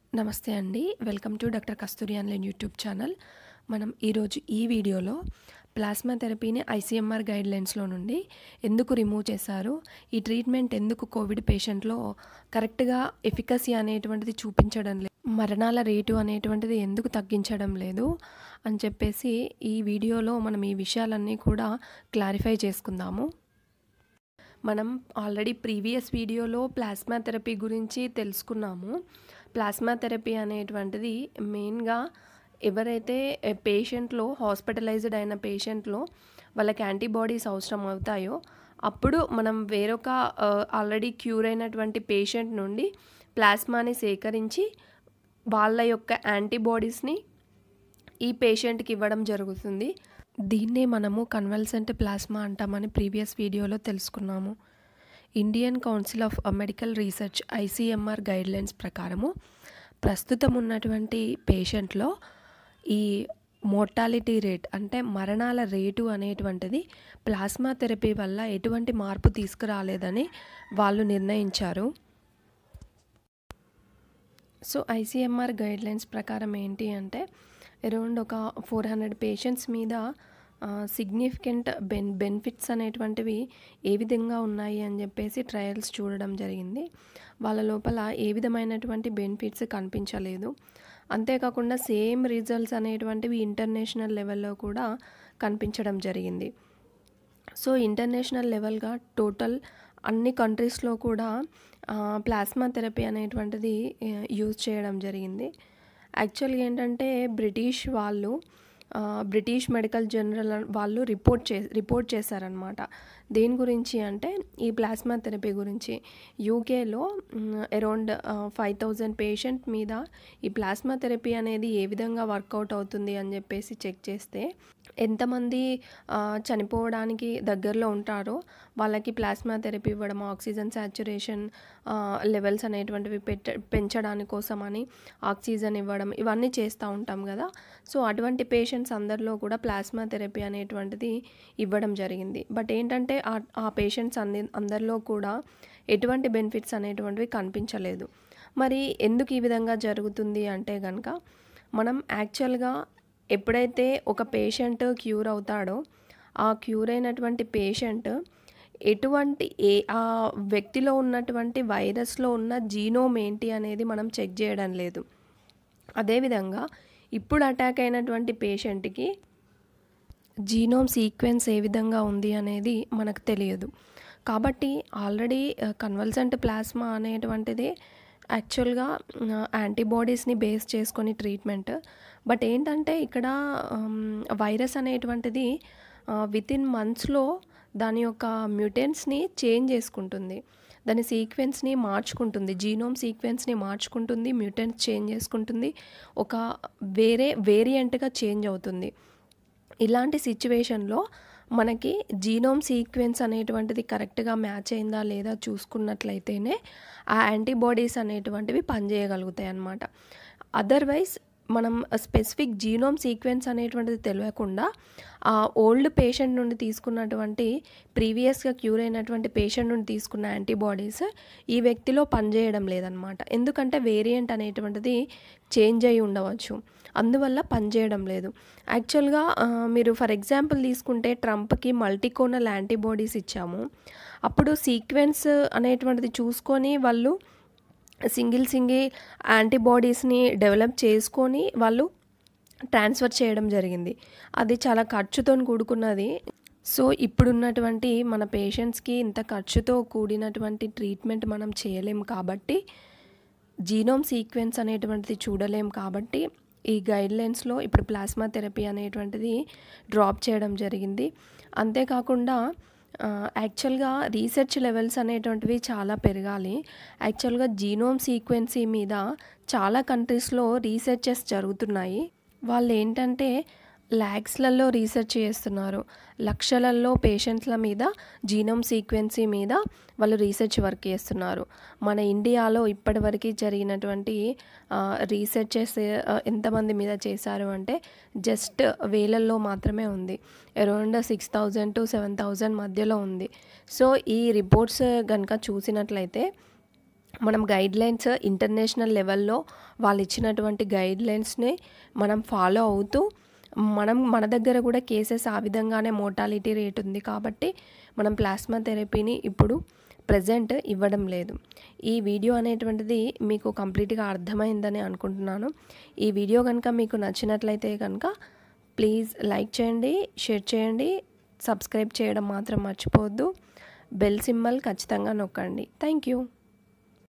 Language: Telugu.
నమస్తే అండి. Welcome to doctor Kasturi online YouTube channel. మనం ఈరోజు ఈ వీడియోలో ప్లాస్మా థెరపీని ఐసీఎంఆర్ గైడ్లైన్స్లో నుండి ఎందుకు రిమూవ్ చేశారు, ఈ ట్రీట్మెంట్ ఎందుకు కోవిడ్ పేషెంట్లో కరెక్ట్గా ఎఫికసీ అనేటువంటిది చూపించడం లేదు, మరణాల రేటు అనేటువంటిది ఎందుకు తగ్గించడం లేదు అని చెప్పేసి ఈ వీడియోలో మనం ఈ విషయాలన్నీ కూడా క్లారిఫై చేసుకుందాము. మనం ఆల్రెడీ ప్రీవియస్ వీడియోలో ప్లాస్మా థెరపీ గురించి తెలుసుకున్నాము. ప్లాస్మా థెరపీ అనేటువంటిది మెయిన్గా ఎవరైతే పేషెంట్లో హాస్పిటలైజ్డ్ అయిన పేషెంట్లో వాళ్ళకి యాంటీబాడీస్ అవసరం అవుతాయో అప్పుడు మనం వేరొక ఆల్రెడీ క్యూర్ అయినటువంటి పేషెంట్ నుండి ప్లాస్మాని సేకరించి వాళ్ళ యొక్క యాంటీబాడీస్ని ఈ పేషెంట్కి ఇవ్వడం జరుగుతుంది. దీన్నే మనము కన్వల్సెంట్ ప్లాస్మా అంటామని ప్రీవియస్ వీడియోలో తెలుసుకున్నాము. Indian Council of Medical Research ICMR guidelines ప్రకారము ప్రస్తుతం ఉన్నటువంటి పేషెంట్లో ఈ మోర్టాలిటీ రేట్ అంటే మరణాల రేటు అనేటువంటిది ప్లాస్మా థెరపీ వల్ల ఎటువంటి మార్పు తీసుకురాలేదని వాళ్ళు నిర్ణయించారు. సో ఐసీఎంఆర్ గైడ్లైన్స్ ప్రకారం ఏంటి అంటే అరౌండ్ ఒక 400 పేషెంట్స్ మీద సిగ్నిఫికెంట్ బెనిఫిట్స్ అనేటువంటివి ఏ విధంగా ఉన్నాయి అని చెప్పేసి ట్రయల్స్ చూడడం జరిగింది. వాళ్ళ లోపల ఏ విధమైనటువంటి బెనిఫిట్స్ కనిపించలేదు. అంతేకాకుండా సేమ్ రిజల్ట్స్ అనేటువంటివి ఇంటర్నేషనల్ లెవెల్లో కూడా కనిపించడం జరిగింది. సో ఇంటర్నేషనల్ లెవెల్గా టోటల్ అన్ని కంట్రీస్లో కూడా ప్లాస్మా థెరపీ అనేటువంటిది యూజ్ చేయడం జరిగింది. యాక్చువల్గా ఏంటంటే బ్రిటిష్ మెడికల్ జర్నల్ వాళ్ళు రిపోర్ట్ చేశారనమాట. దేని గురించి అంటే ఈ ప్లాస్మా థెరపీ గురించి. యూకేలో అరౌండ్ 5000 పేషెంట్ మీద ఈ ప్లాస్మా థెరపీ అనేది ఏ విధంగా వర్కౌట్ అవుతుంది అని చెప్పేసి చెక్ చేస్తే ఎంతమంది చనిపోవడానికి దగ్గరలో ఉంటారో వాళ్ళకి ప్లాస్మా థెరపీ ఇవ్వడం, ఆక్సిజన్ సాచురేషన్ లెవెల్స్ అనేటువంటివి పెంచడానికి కోసమని ఆక్సిజన్ ఇవ్వడం, ఇవన్నీ చేస్తూ ఉంటాం కదా. సో అటువంటి పేషెంట్స్ అందరిలో కూడా ప్లాస్మా థెరపీ అనేటువంటిది ఇవ్వడం జరిగింది. బట్ ఏంటంటే ఆ పేషెంట్స్ అందరిలో కూడా ఎటువంటి బెనిఫిట్స్ అనేటువంటివి కనిపించలేదు. మరి ఎందుకు ఈ విధంగా జరుగుతుంది అంటే కనుక మనం యాక్చువల్గా ఎప్పుడైతే ఒక పేషెంట్ క్యూర్ అవుతాడో ఆ క్యూర్ అయినటువంటి పేషెంట్ ఆ వ్యక్తిలో ఉన్నటువంటి వైరస్లో ఉన్న జీనోమ్ ఏంటి అనేది మనం చెక్ చేయడం లేదు. అదేవిధంగా ఇప్పుడు అటాక్ అయినటువంటి పేషెంట్కి జీనోమ్ సీక్వెన్స్ ఏ విధంగా ఉంది అనేది మనకు తెలియదు. కాబట్టి ఆల్రెడీ కన్వల్సెంట్ ప్లాస్మా అనేటువంటిది యాక్చువల్గా యాంటీబాడీస్ని బేస్ చేసుకొని ట్రీట్మెంట్. బట్ ఏంటంటే ఇక్కడ వైరస్ అనేటువంటిది వితిన్ మంత్స్లో దాని యొక్క మ్యూటెంట్స్ని చేంజ్ చేసుకుంటుంది, దాని సీక్వెన్స్ని మార్చుకుంటుంది, జీనోమ్ సీక్వెన్స్ని మార్చుకుంటుంది, మ్యూటెంట్స్ చేంజ్ చేసుకుంటుంది, ఒక వేరియంట్గా చేంజ్ అవుతుంది. ఇలాంటి సిచ్యువేషన్లో మనకి జీనోమ్ సీక్వెన్స్ అనేటువంటిది కరెక్ట్గా మ్యాచ్ అయిందా లేదా చూసుకున్నట్లయితేనే ఆ యాంటీబాడీస్ అనేటువంటివి పనిచేయగలుగుతాయి అన్నమాట. అదర్వైజ్ మనం స్పెసిఫిక్ జీనోమ్ సీక్వెన్స్ అనేటువంటిది తెలియకుండా ఆ ఓల్డ్ పేషెంట్ నుండి తీసుకున్నటువంటి ప్రీవియస్గా క్యూర్ అయినటువంటి పేషెంట్ నుండి తీసుకున్న యాంటీబాడీస్ ఈ వ్యక్తిలో పనిచేయడం లేదనమాట. ఎందుకంటే వేరియంట్ అనేటువంటిది చేంజ్ అయి ఉండవచ్చు, అందువల్ల పనిచేయడం లేదు. యాక్చువల్గా మీరు ఫర్ ఎగ్జాంపుల్ తీసుకుంటే ట్రంప్కి మల్టీకోనల్ యాంటీబాడీస్ ఇచ్చాము. అప్పుడు సీక్వెన్స్ అనేటువంటిది చూసుకొని వాళ్ళు సింగిల్ యాంటీబాడీస్ని డెవలప్ చేసుకొని వాళ్ళు ట్రాన్స్ఫర్ చేయడం జరిగింది. అది చాలా ఖర్చుతో కూడుకున్నది. సో ఇప్పుడున్నటువంటి మన పేషెంట్స్కి ఇంత ఖర్చుతో కూడినటువంటి ట్రీట్మెంట్ మనం చేయలేం కాబట్టి, జీనోమ్ సీక్వెన్స్ అనేటువంటిది చూడలేం కాబట్టి ఈ గైడ్లైన్స్లో ఇప్పుడు ప్లాస్మా థెరపీ అనేటువంటిది డ్రాప్ చేయడం జరిగింది. అంతేకాకుండా యాక్చువల్గా రీసెర్చ్ లెవెల్స్ అనేటువంటివి చాలా పెరగాలి. యాక్చువల్గా జీనోమ్ సీక్వెన్సీ మీద చాలా కంట్రీస్లో రీసెర్చెస్ జరుగుతున్నాయి. వాళ్ళు ఏంటంటే ల్యాక్స్లలో రీసెర్చ్ చేస్తున్నారు, లక్షలలో పేషెంట్ల మీద జీనోమ్ సీక్వెన్సీ మీద వాళ్ళు రీసెర్చ్ వర్క్ చేస్తున్నారు. మన ఇండియాలో ఇప్పటివరకు జరిగినటువంటి రీసెర్చెస్ ఎంతమంది మీద చేశారు అంటే జస్ట్ వేలల్లో మాత్రమే ఉంది. అరౌండ్ 6000 to 7000 మధ్యలో ఉంది. సో ఈ రిపోర్ట్స్ కనుక చూసినట్లయితే మనం గైడ్లైన్స్ ఇంటర్నేషనల్ లెవెల్లో వాళ్ళు ఇచ్చినటువంటి గైడ్లైన్స్ని మనం ఫాలో అవుతూ మన దగ్గర కూడా కేసెస్ ఆ విధంగానే మోర్టాలిటీ రేట్ ఉంది కాబట్టి మనం ప్లాస్మా థెరపీని ఇప్పుడు ప్రజెంట్ ఇవ్వడం లేదు. ఈ వీడియో అనేటువంటిది మీకు కంప్లీట్గా అర్థమైందని అనుకుంటున్నాను. ఈ వీడియో కనుక మీకు నచ్చినట్లయితే కనుక ప్లీజ్ లైక్ చేయండి, షేర్ చేయండి, సబ్స్క్రైబ్ చేయడం మాత్రం మర్చిపోవద్దు. బెల్ సింబల్ ఖచ్చితంగా నొక్కండి. Thank you.